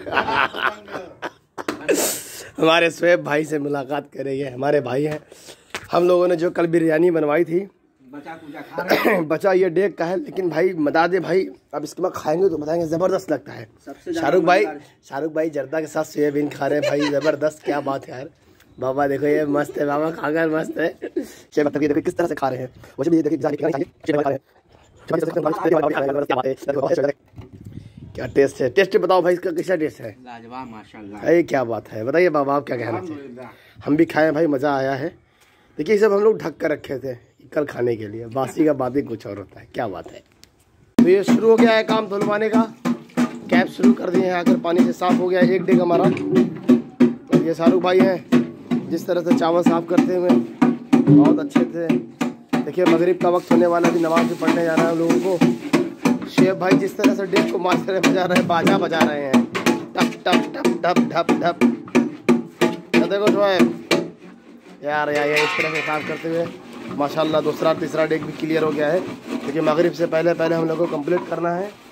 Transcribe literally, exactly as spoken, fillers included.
हमारे शुएब भाई से मुलाकात करेंगे, हमारे भाई हैं। हम लोगों ने जो कल बिरयानी बनवाई थी बचा खा रहे हैं। बचा ये डेग का है, लेकिन भाई बता दे भाई, अब इसके बाद खाएंगे तो बताएंगे जबरदस्त लगता है। शाहरुख भाई शाहरुख भाई जर्दा के साथ सोयाबीन खा रहे हैं भाई, जबरदस्त, क्या बात है यार। बाबा देखो ये मस्त है, बाबा खाकर मस्त है। देखो किस तरह से खा रहे हैं, वैसे भी देखिए क्या टेस्ट है। टेस्ट बताओ भाई इसका कैसा टेस्ट है? लाजवाब माशाल्लाह। अरे क्या बात है, बताइए बाबा आप क्या कहना चाहिए? हम भी खाए भाई, मज़ा आया है। देखिए सब हम लोग ढक कर रखे थे कल खाने के लिए, बासी का बात ही कुछ और होता है, क्या बात है। तो ये शुरू हो गया है काम धुलवाने का, कैप शुरू कर दिए हैं, आकर पानी से साफ़ हो गया एक डेग हमारा। और ये शाहरुख भाई हैं जिस तरह से चावल साफ़ करते हुए बहुत अच्छे थे। देखिए मगरिब का वक्त होने वाला, भी नमाज भी पढ़ने जाना है हम लोगों को। शेब भाई जिस तरह से डेग को मास्टर बजा रहे हैं, बाजा बजा रहे हैं, टप टप टप टप ढप ढप। देखो जो है यार यार इस तरह से साफ करते हुए माशाल्लाह दूसरा तीसरा डेग भी क्लियर हो गया है। क्योंकि मगरिब से पहले पहले हम लोग को कंप्लीट करना है।